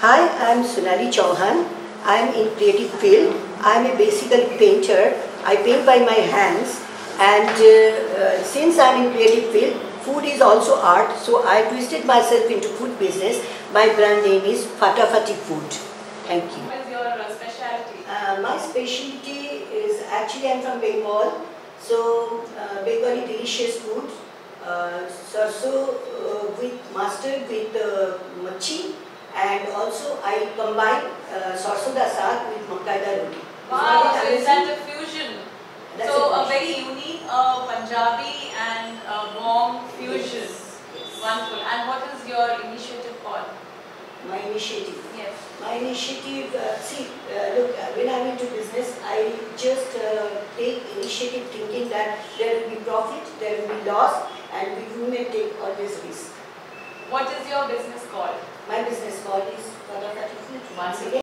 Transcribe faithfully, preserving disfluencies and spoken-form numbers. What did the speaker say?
Hi, I am Sonali Chauhan. I am in creative field. I am a basically painter. I paint by my hands, and uh, uh, since I am in creative field, food is also art. So I twisted myself into food business. My brand name is Fatafati Food. Thank you. What is your uh, specialty? Uh, my specialty is actually I am from Bengal. So uh, Bengali delicious food. Uh, sarso uh, with mustard with uh, machi. And also I combine uh, sarson da saag with makai da roti. Wow, so is that a fusion? That's so a, a very unique uh, Punjabi and uh, warm fusion. Yes. Yes. Wonderful. And what is your initiative called? My initiative. Yes. My initiative, uh, see, uh, look, uh, when I'm into business, I just uh, take initiative thinking that there will be profit, there will be loss, and we may take always risk. What is your business called? My business called is Fatafati Food. Once again.